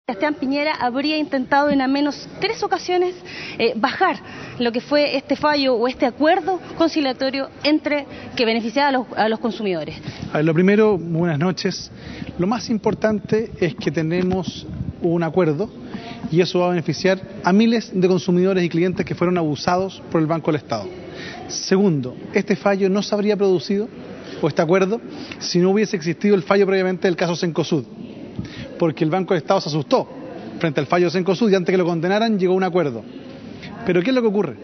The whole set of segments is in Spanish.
Sebastián Piñera habría intentado en al menos 3 ocasiones bajar lo que fue este fallo o este acuerdo conciliatorio que beneficiaba a los consumidores. A ver, lo primero, buenas noches. Lo más importante es que tenemos un acuerdo y eso va a beneficiar a miles de consumidores y clientes que fueron abusados por el Banco del Estado. Segundo, este fallo no se habría producido, o este acuerdo, si no hubiese existido el fallo previamente del caso Cencosud, porque el Banco del Estado se asustó frente al fallo de Cencosud y antes que lo condenaran llegó a un acuerdo. Pero ¿qué es lo que ocurre?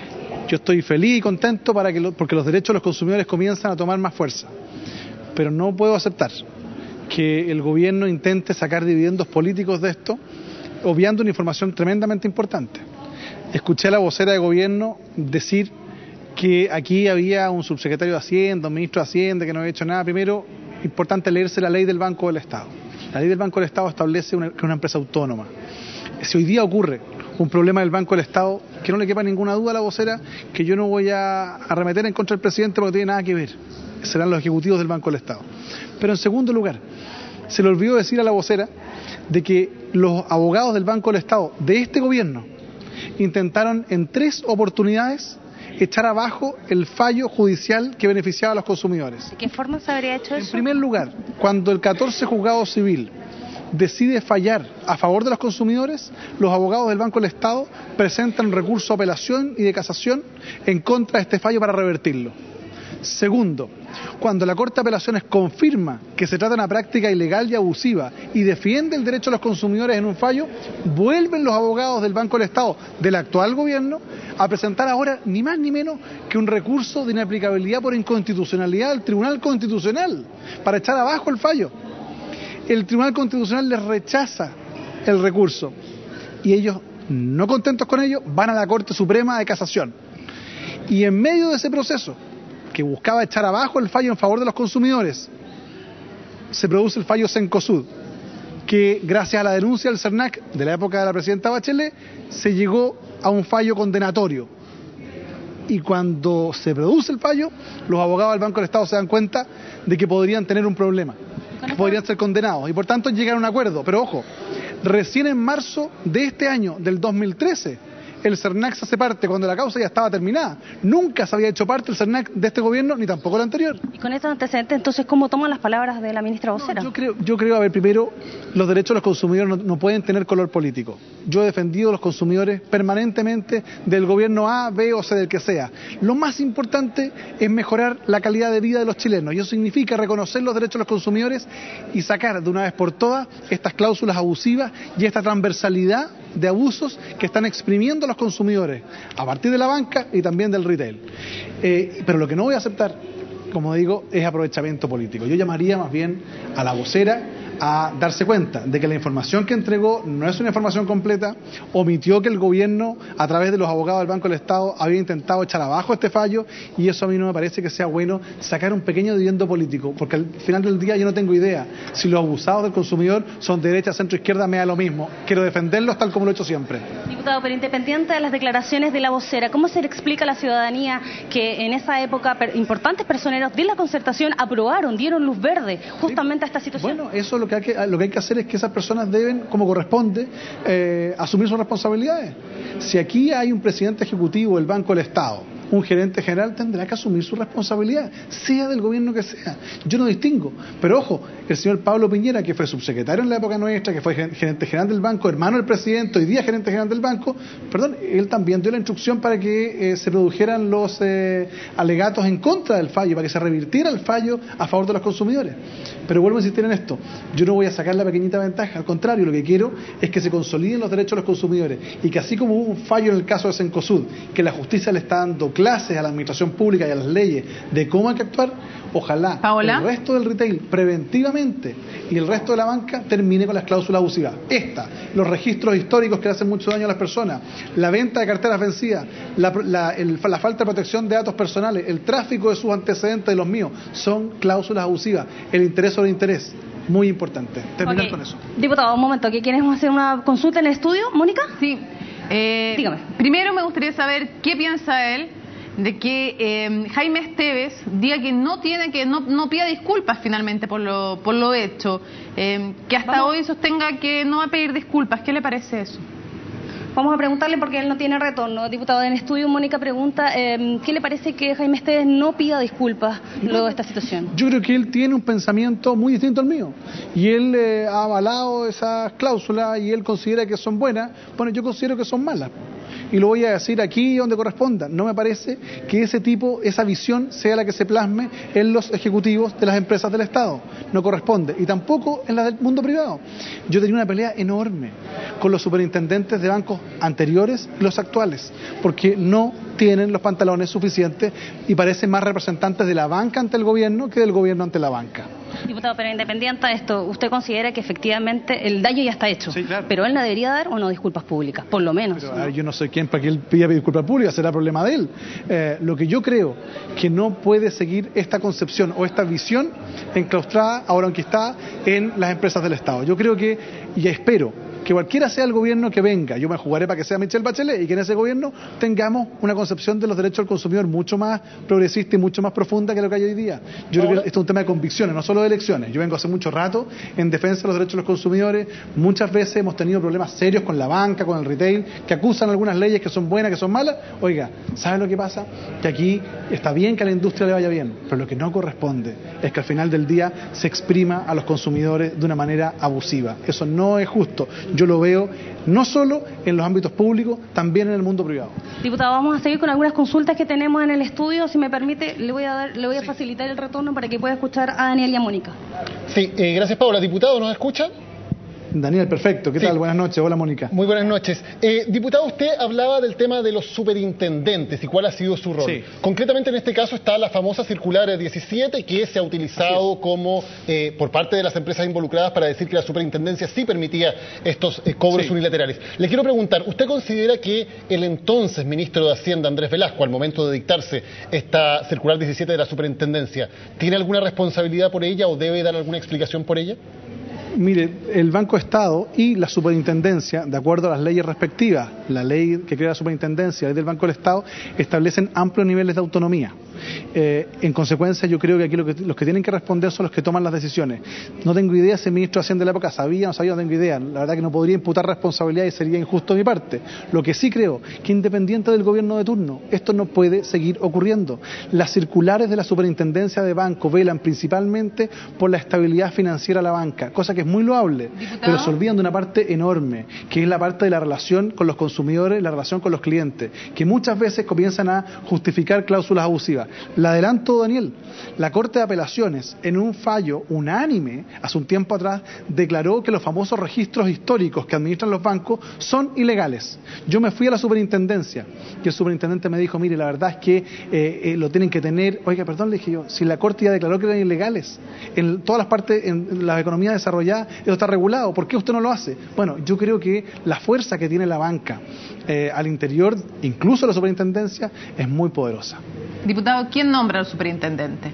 Yo estoy feliz y contento porque los derechos de los consumidores comienzan a tomar más fuerza, pero no puedo aceptar que el gobierno intente sacar dividendos políticos de esto, obviando una información tremendamente importante. Escuché a la vocera de gobierno decir que aquí había un subsecretario de Hacienda, un ministro de Hacienda que no había hecho nada. Primero, importante leerse la ley del Banco del Estado. La ley del Banco del Estado establece que es una empresa autónoma. Si hoy día ocurre un problema del Banco del Estado, que no le quepa ninguna duda a la vocera, que yo no voy a arremeter en contra del presidente porque no tiene nada que ver. Serán los ejecutivos del Banco del Estado. Pero en segundo lugar, se le olvidó decir a la vocera de que los abogados del Banco del Estado de este gobierno intentaron en 3 oportunidades echar abajo el fallo judicial que beneficiaba a los consumidores. ¿De qué forma se habría hecho eso? En primer lugar, cuando el 14 Juzgado Civil decide fallar a favor de los consumidores, los abogados del Banco del Estado presentan un recurso de apelación y de casación en contra de este fallo para revertirlo. Segundo, cuando la Corte de Apelaciones confirma que se trata de una práctica ilegal y abusiva y defiende el derecho de los consumidores en un fallo, vuelven los abogados del Banco del Estado del actual gobierno a presentar ahora ni más ni menos que un recurso de inaplicabilidad por inconstitucionalidad al Tribunal Constitucional para echar abajo el fallo. El Tribunal Constitucional les rechaza el recurso y ellos, no contentos con ello, van a la Corte Suprema de Casación. Y en medio de ese proceso, que buscaba echar abajo el fallo en favor de los consumidores, se produce el fallo Cencosud, que gracias a la denuncia del CERNAC de la época de la presidenta Bachelet, se llegó a un fallo condenatorio. Y cuando se produce el fallo, los abogados del Banco del Estado se dan cuenta de que podrían tener un problema, que podrían ser condenados, y por tanto llegan a un acuerdo. Pero ojo, recién en marzo de este año, del 2013, el CERNAC se hace parte cuando la causa ya estaba terminada. Nunca se había hecho parte el CERNAC de este gobierno, ni tampoco el anterior. Y con estos antecedentes, entonces, ¿cómo toman las palabras de la ministra vocera? No, yo creo, a ver, primero, los derechos de los consumidores no pueden tener color político. Yo he defendido a los consumidores permanentemente del gobierno A, B o C, del que sea. Lo más importante es mejorar la calidad de vida de los chilenos, y eso significa reconocer los derechos de los consumidores y sacar de una vez por todas estas cláusulas abusivas y esta transversalidad de abusos que están exprimiendo a los consumidores a partir de la banca y también del retail. Pero lo que no voy a aceptar, como digo, es aprovechamiento político. Yo llamaría más bien a la vocera a darse cuenta de que la información que entregó no es una información completa, omitió que el gobierno, a través de los abogados del Banco del Estado, había intentado echar abajo este fallo, y eso a mí no me parece que sea bueno, sacar un pequeño dividendo político, porque al final del día yo no tengo idea si los abusados del consumidor son de derecha, centro, izquierda, me da lo mismo. Quiero defenderlos tal como lo he hecho siempre. Diputado, pero independiente de las declaraciones de la vocera, ¿cómo se le explica a la ciudadanía que en esa época importantes personeros de la concertación dieron luz verde justamente a esta situación? Bueno, eso es lo que hay que hacer es que esas personas deben, como corresponde, asumir sus responsabilidades. Si aquí hay un presidente ejecutivo del Banco del Estado, un gerente general, tendrá que asumir su responsabilidad, sea del gobierno que sea. Yo no distingo, pero ojo, el señor Pablo Piñera, que fue subsecretario en la época nuestra, que fue gerente general del banco, hermano del presidente, hoy día gerente general del banco, él también dio la instrucción para que se produjeran los alegatos en contra del fallo, para que se revirtiera el fallo a favor de los consumidores. Pero vuelvo a insistir en esto, yo no voy a sacar la pequeñita ventaja, al contrario, lo que quiero es que se consoliden los derechos de los consumidores, y que así como hubo un fallo en el caso de Cencosud, que la justicia le está dando clases a la administración pública y a las leyes de cómo hay que actuar, ojalá el resto del retail preventivamente y el resto de la banca termine con las cláusulas abusivas. Los registros históricos que le hacen mucho daño a las personas, la venta de carteras vencidas, la falta de protección de datos personales, el tráfico de sus antecedentes de los míos, son cláusulas abusivas. El interés sobre interés, muy importante. Terminar con eso. Diputado, un momento, ¿que queremos hacer una consulta en el estudio? ¿Mónica? Sí. Dígame. Primero me gustaría saber qué piensa él de que Jaime Esteves diga que no pida disculpas finalmente por lo hecho, que hasta hoy sostenga que no va a pedir disculpas. ¿Qué le parece eso? Vamos a preguntarle porque él no tiene retorno. Diputado, en estudio Mónica pregunta, ¿qué le parece que Jaime Esteves no pida disculpas luego de esta situación? Yo creo que él tiene un pensamiento muy distinto al mío y él ha avalado esas cláusulas y él considera que son buenas. Bueno, yo considero que son malas y lo voy a decir aquí donde corresponda. No me parece que esa visión sea la que se plasme en los ejecutivos de las empresas del Estado. No corresponde, y tampoco en la del mundo privado. Yo tenía una pelea enorme con los superintendentes de bancos anteriores y los actuales, porque no tienen los pantalones suficientes y parecen más representantes de la banca ante el gobierno que del gobierno ante la banca. Diputado, pero independiente de esto, ¿usted considera que efectivamente el daño ya está hecho? Sí, claro. Pero él no debería dar o no disculpas públicas, por lo menos. Pero, ¿no? Yo no soy quien para que él pida disculpas públicas, será problema de él. Lo que yo creo que no puede seguir esta concepción o esta visión enclaustrada, ahora enquistada en las empresas del Estado. Yo creo que, y espero, que cualquiera sea el gobierno que venga, yo me jugaré para que sea Michelle Bachelet y que en ese gobierno tengamos una concepción de los derechos del consumidor mucho más progresista y mucho más profunda que lo que hay hoy día. Yo creo que esto es un tema de convicciones, no solo de elecciones. Yo vengo hace mucho rato en defensa de los derechos de los consumidores. Muchas veces hemos tenido problemas serios con la banca, con el retail, que acusan algunas leyes que son buenas, que son malas. Oiga, ¿sabe lo que pasa? Que aquí está bien que a la industria le vaya bien, pero lo que no corresponde es que al final del día se exprima a los consumidores de una manera abusiva. Eso no es justo. Yo lo veo no solo en los ámbitos públicos, también en el mundo privado. Diputado, vamos a seguir con algunas consultas que tenemos en el estudio. Si me permite, le voy a facilitar el retorno para que pueda escuchar a Daniel y a Mónica. Sí, gracias, Paula. Diputado, ¿nos escucha? Daniel, perfecto. ¿Qué tal? Buenas noches. Hola, Mónica. Muy buenas noches. Diputado, usted hablaba del tema de los superintendentes y cuál ha sido su rol. Sí. Concretamente en este caso está la famosa circular 17 que se ha utilizado como por parte de las empresas involucradas para decir que la superintendencia sí permitía estos cobros unilaterales. Le quiero preguntar, ¿usted considera que el entonces ministro de Hacienda, Andrés Velasco, al momento de dictarse esta circular 17 de la superintendencia, tiene alguna responsabilidad por ella o debe dar alguna explicación por ella? Mire, el Banco Estado y la superintendencia, de acuerdo a las leyes respectivas, la ley que crea la superintendencia, la ley del Banco del Estado, establecen amplios niveles de autonomía. En consecuencia, yo creo que aquí los que tienen que responder son los que toman las decisiones. No tengo idea si el ministro de Hacienda de la época sabía o no sabía, no tengo idea. La verdad que no podría imputar responsabilidad y sería injusto de mi parte. Lo que sí creo, que independiente del gobierno de turno, esto no puede seguir ocurriendo. Las circulares de la superintendencia de banco velan principalmente por la estabilidad financiera de la banca, cosa que es muy loable, pero se olvidan de una parte enorme, que es la parte de la relación con los consumidores, la relación con los clientes, que muchas veces comienzan a justificar cláusulas abusivas. Le adelanto, Daniel, la Corte de Apelaciones, en un fallo unánime, hace un tiempo atrás, declaró que los famosos registros históricos que administran los bancos son ilegales. Yo me fui a la superintendencia y el superintendente me dijo, mire, la verdad es que lo tienen que tener. Oiga, perdón, le dije yo, si la Corte ya declaró que eran ilegales, en todas las partes, en las economías desarrolladas, eso está regulado, ¿por qué usted no lo hace? Bueno, yo creo que la fuerza que tiene la banca al interior, incluso la superintendencia, es muy poderosa. Diputado, ¿quién nombra al superintendente?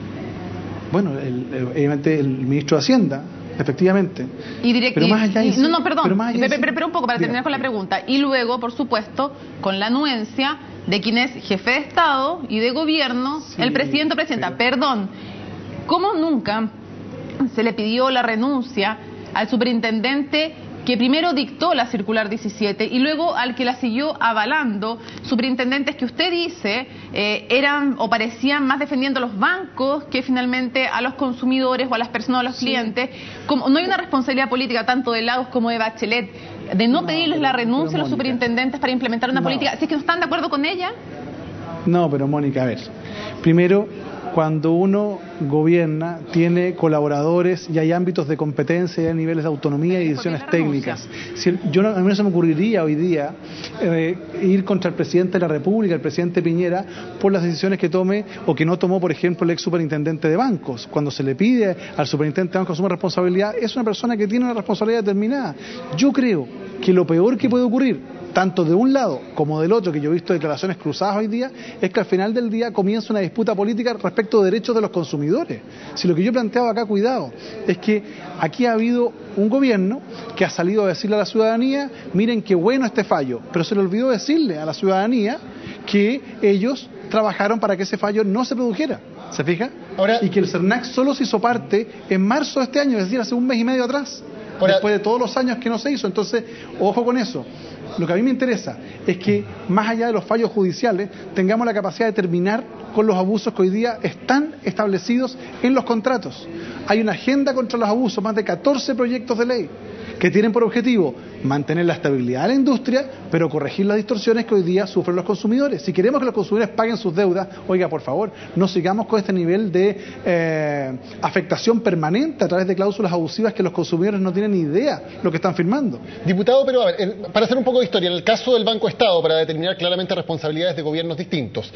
Bueno, evidentemente el ministro de Hacienda, efectivamente. Pero más allá de pero un poco para terminar con la sí. pregunta. Y luego, por supuesto, con la anuencia de quien es jefe de Estado y de gobierno, sí, el presidente o presidenta. Pero... Perdón, ¿cómo nunca se le pidió la renuncia al superintendente que primero dictó la circular 17 y luego al que la siguió avalando, superintendentes que usted dice eran o parecían más defendiendo a los bancos que finalmente a los consumidores o a las personas, a los clientes? Como no hay una responsabilidad política tanto de Lagos como de Bachelet de no pedirles la renuncia a los superintendentes para implementar una política, si es que no están de acuerdo con ella? No, pero Mónica, a ver, primero, cuando uno gobierna, tiene colaboradores y hay ámbitos de competencia y hay niveles de autonomía y decisiones técnicas. A mí no se me ocurriría hoy día ir contra el presidente de la República, el presidente Piñera, por las decisiones que tome o que no tomó, por ejemplo, el ex superintendente de bancos. Cuando se le pide al superintendente de bancos asumir responsabilidad, es una persona que tiene una responsabilidad determinada. Yo creo que lo peor que puede ocurrir, tanto de un lado como del otro, que yo he visto declaraciones cruzadas hoy día, es que al final del día comienza una disputa política respecto de derechos de los consumidores. Si lo que yo planteaba acá, cuidado, es que aquí ha habido un gobierno que ha salido a decirle a la ciudadanía, miren qué bueno este fallo, pero se le olvidó decirle a la ciudadanía que ellos trabajaron para que ese fallo no se produjera, ¿se fija? Ahora, y que el CERNAC solo se hizo parte en marzo de este año, es decir, hace un mes y medio atrás, después de todos los años que no se hizo. Entonces, ojo con eso. Lo que a mí me interesa es que, más allá de los fallos judiciales, tengamos la capacidad de terminar con los abusos que hoy día están establecidos en los contratos. Hay una agenda contra los abusos, más de 14 proyectos de ley, que tienen por objetivo mantener la estabilidad de la industria, pero corregir las distorsiones que hoy día sufren los consumidores. Si queremos que los consumidores paguen sus deudas, oiga, por favor, no sigamos con este nivel de afectación permanente a través de cláusulas abusivas que los consumidores no tienen ni idea lo que están firmando. Diputado, pero a ver, para hacer un poco de historia, en el caso del Banco Estado, para determinar claramente responsabilidades de gobiernos distintos,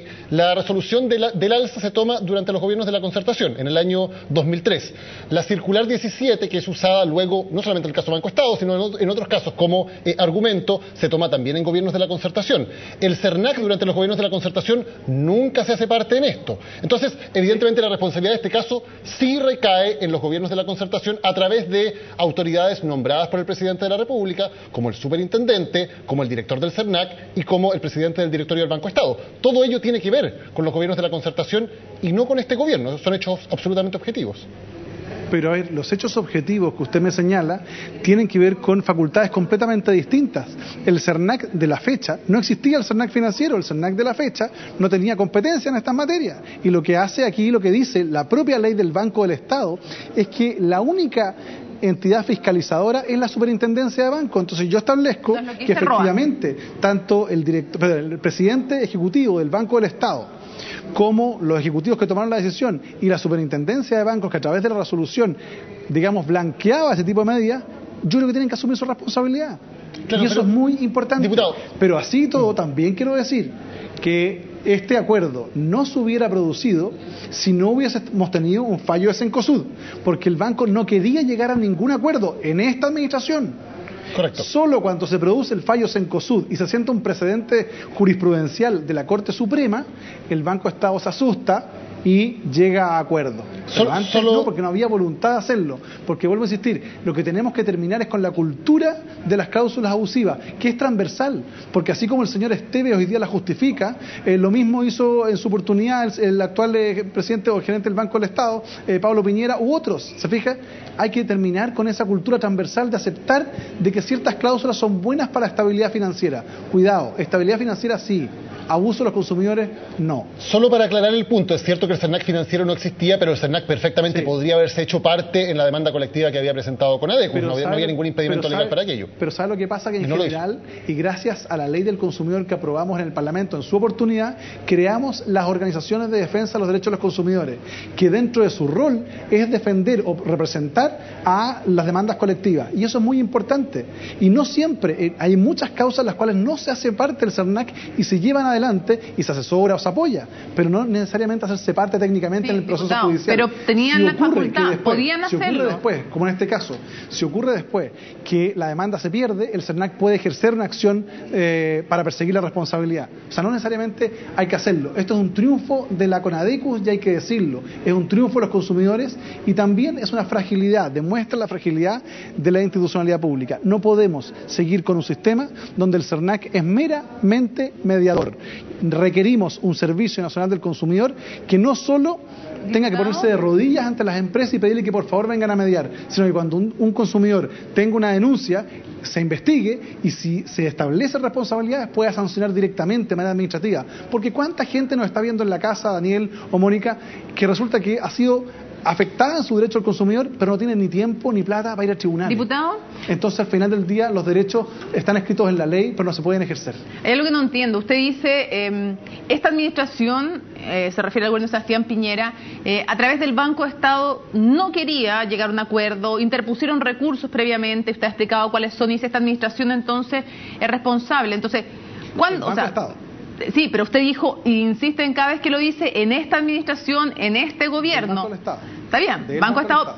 la resolución del alza se toma durante los gobiernos de la Concertación, en el año 2003. La circular 17, que es usada luego, no solamente en el caso Banco Estado, sino en otros casos como argumento, se toma también en gobiernos de la Concertación. El CERNAC durante los gobiernos de la Concertación nunca se hace parte en esto. Entonces, evidentemente la responsabilidad de este caso sí recae en los gobiernos de la Concertación a través de autoridades nombradas por el presidente de la República, como el superintendente, como el director del CERNAC y como el presidente del directorio del Banco Estado. Todo ello tiene que ver con los gobiernos de la Concertación y no con este gobierno. Son hechos absolutamente objetivos. Pero a ver, los hechos objetivos que usted me señala tienen que ver con facultades completamente distintas. El CERNAC de la fecha, no existía el CERNAC financiero, el CERNAC de la fecha no tenía competencia en estas materias. Y lo que hace aquí, lo que dice la propia ley del Banco del Estado, es que la única entidad fiscalizadora es la superintendencia de banco. Entonces yo establezco que efectivamente tanto el presidente ejecutivo del Banco del Estado como los ejecutivos que tomaron la decisión y la superintendencia de bancos que a través de la resolución, digamos, blanqueaba ese tipo de medidas, yo creo que tienen que asumir su responsabilidad. Claro, y eso es muy importante. Diputado. Pero así todo, también quiero decir que este acuerdo no se hubiera producido si no hubiésemos tenido un fallo de Cencosud, porque el banco no quería llegar a ningún acuerdo en esta administración. Correcto. Solo cuando se produce el fallo Cencosud y se sienta un precedente jurisprudencial de la Corte Suprema, el Banco Estado se asusta y llega a acuerdo. Pero antes no, porque no había voluntad de hacerlo. Porque vuelvo a insistir, lo que tenemos que terminar es con la cultura de las cláusulas abusivas, que es transversal. Porque así como el señor Esteves hoy día la justifica, lo mismo hizo en su oportunidad el actual presidente o gerente del Banco del Estado, Pablo Piñera, u otros. ¿Se fija? Hay que terminar con esa cultura transversal de aceptar de que ciertas cláusulas son buenas para la estabilidad financiera. Cuidado, estabilidad financiera sí, abuso de los consumidores no. Solo para aclarar el punto, es cierto que el CERNAC financiero no existía, pero el CERNAC perfectamente podría haberse hecho parte en la demanda colectiva que había presentado con ADECUS. No había ningún impedimento legal para aquello. Pero ¿sabe lo que pasa? Que en general, y gracias a la ley del consumidor que aprobamos en el Parlamento en su oportunidad, creamos las organizaciones de defensa de los derechos de los consumidores, que dentro de su rol es defender o representar a las demandas colectivas. Y eso es muy importante. Y no siempre, hay muchas causas en las cuales no se hace parte del CERNAC y se llevan adelante y se asesora o se apoya, pero no necesariamente hacerse parte técnicamente en el proceso judicial. Pero tenían la facultad, podían hacerlo. Si ocurre después, como en este caso, si ocurre después que la demanda se pierde, el CERNAC puede ejercer una acción para perseguir la responsabilidad. O sea, no necesariamente hay que hacerlo. Esto es un triunfo de la CONADECUS y hay que decirlo. Es un triunfo de los consumidores y también es una fragilidad, demuestra la fragilidad de la institucionalidad pública. No podemos seguir con un sistema donde el CERNAC es meramente mediador. Requerimos un Servicio Nacional del Consumidor que no solo tenga que ponerse de rodillas ante las empresas y pedirle que por favor vengan a mediar, sino que cuando un consumidor tenga una denuncia, se investigue y si se establece responsabilidades pueda sancionar directamente de manera administrativa. Porque ¿cuánta gente nos está viendo en la casa, Daniel o Mónica, que resulta que ha sido afectada en su derecho al consumidor, pero no tiene ni tiempo ni plata para ir al tribunal? ¿Diputado? Entonces, al final del día, los derechos están escritos en la ley, pero no se pueden ejercer. Hay algo que no entiendo. Usted dice, esta administración, se refiere al gobierno de Sebastián Piñera, a través del Banco Estado no quería llegar a un acuerdo, interpusieron recursos previamente, usted ha explicado cuáles son, y dice esta administración entonces es responsable. Entonces, ¿cuándo? El Banco Estado. Sí, pero usted dijo, e insiste en cada vez que lo dice, en esta administración, en este gobierno. Banco del Estado. Está bien, Banco Estado,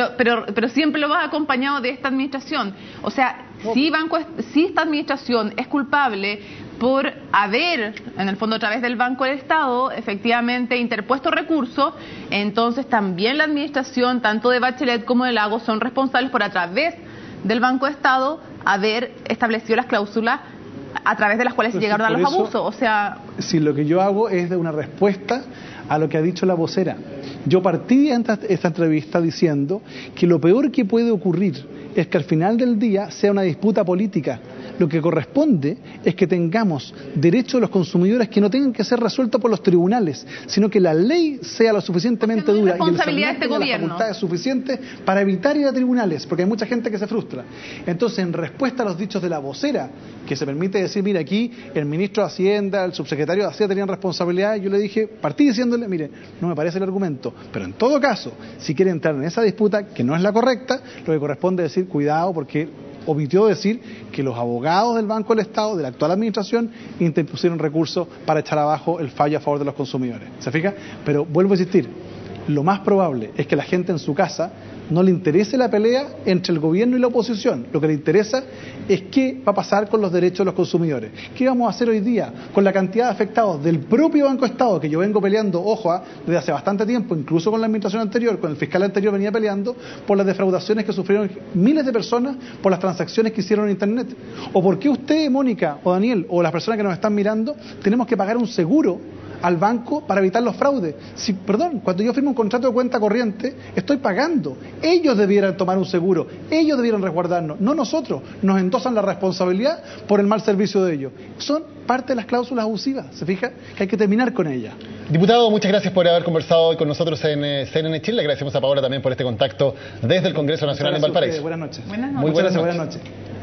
pero siempre lo va acompañado de esta administración. O sea, si esta administración es culpable por haber, en el fondo a través del Banco del Estado, efectivamente interpuesto recursos, entonces también la administración, tanto de Bachelet como de Lagos, son responsables por a través del Banco de Estado haber establecido las cláusulas a través de las cuales se llegaron a los abusos. O sea, si lo que yo hago es de una respuesta a lo que ha dicho la vocera. Yo partí en esta entrevista diciendo que lo peor que puede ocurrir es que al final del día sea una disputa política. Lo que corresponde es que tengamos derechos de los consumidores que no tengan que ser resueltos por los tribunales, sino que la ley sea lo suficientemente dura y el Senado tenga las facultades suficientes para evitar ir a tribunales, porque hay mucha gente que se frustra. Entonces, en respuesta a los dichos de la vocera, que se permite decir, mira, aquí el ministro de Hacienda, el subsecretario de Hacienda tenían responsabilidad, yo le dije, partí diciéndole, mire, no me parece el argumento, pero en todo caso, si quiere entrar en esa disputa, que no es la correcta, lo que corresponde es decir, cuidado, porque omitió decir que los abogados del Banco del Estado, de la actual administración, interpusieron recursos para echar abajo el fallo a favor de los consumidores. ¿Se fija? Pero vuelvo a insistir, lo más probable es que la gente en su casa no le interese la pelea entre el gobierno y la oposición. Lo que le interesa es qué va a pasar con los derechos de los consumidores. ¿Qué vamos a hacer hoy día con la cantidad de afectados del propio Banco Estado, que yo vengo peleando, ojo, desde hace bastante tiempo, incluso con la administración anterior, con el fiscal anterior venía peleando, por las defraudaciones que sufrieron miles de personas por las transacciones que hicieron en Internet? ¿O por qué usted, Mónica, o Daniel, o las personas que nos están mirando, tenemos que pagar un seguro al banco para evitar los fraudes? Si, perdón, cuando yo firmo un contrato de cuenta corriente, estoy pagando. Ellos debieran tomar un seguro, ellos debieran resguardarnos, no nosotros. Nos endosan la responsabilidad por el mal servicio de ellos. Son parte de las cláusulas abusivas, ¿se fija? Que hay que terminar con ellas. Diputado, muchas gracias por haber conversado hoy con nosotros en CNN Chile. Le agradecemos a Paola también por este contacto desde el Congreso Nacional en Valparaíso. Buenas noches. Buenas noches. Muy buenas noches. noches. Buenas noches.